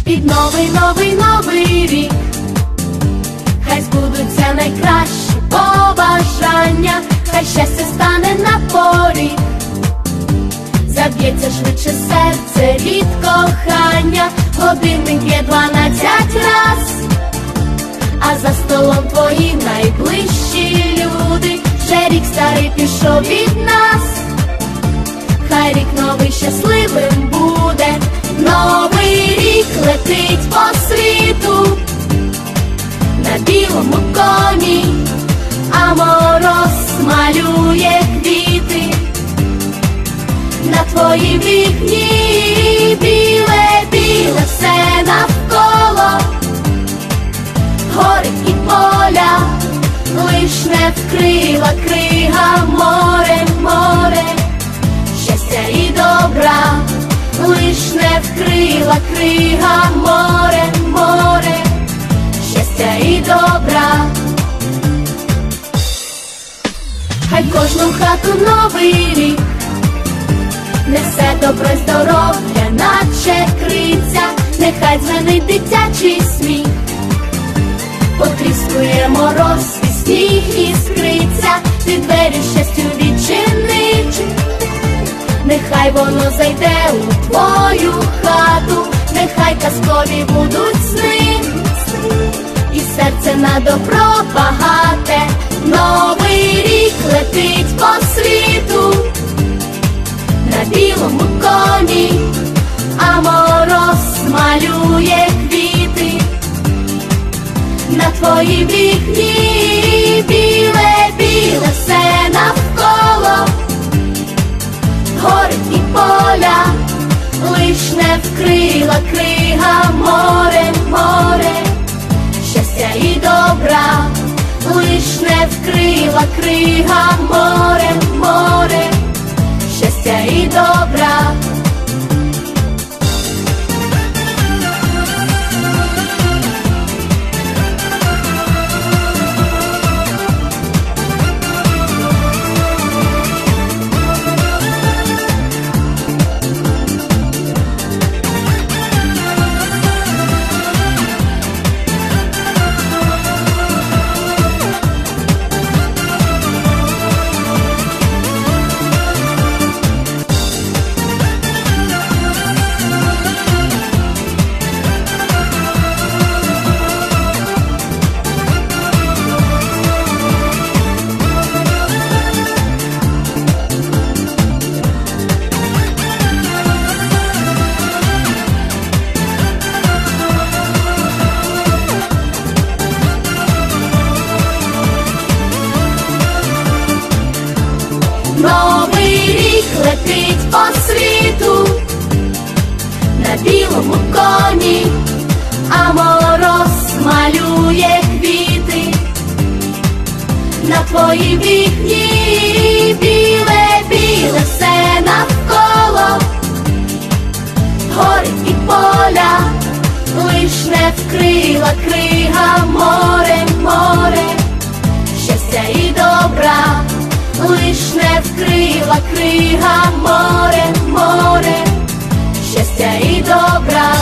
Під новий рік хай збудуться найкращі побажання, хай щастя стане на поріг, заб'ється швидше серце від кохання, годинник є 12 раз, а за столом твої найближчі люди, вже рік старий пішов від нас, хай рік новий щасливим буде. Новий рік летить по світу на білому коні, а мороз малює квіти на твоїй вікні. Біле все навколо, гори і поля, лиш не вкрила крига море, щастя і добра, лиш не вкрила крига море, щастя і добра. Хай кожну хату новий рік несе добро й здоров'я, наче криця, нехай дзвенить дитячий сміх, потріскує мороз і сніг іскриться, ти двері щастю відчинить, нехай воно зайде у твою хату, нехай казкові будуть сни, і серце на добро багате. Новий рік летить по світу на білому коні, а мороз малює квіти на твоїй вікні. Біле все навколо, гори і поля, лиш не вкрила крига море, щастя і добра, лиш не вкрила крига море, щастя і добра. Новий рік летить по світу на білому коні, а мороз малює квіти на твоїй вікні. Біле все навколо, гори і поля, лиш не вкрила крига море, щастя і добра, лиш не вкрила крига море, щастя і добра.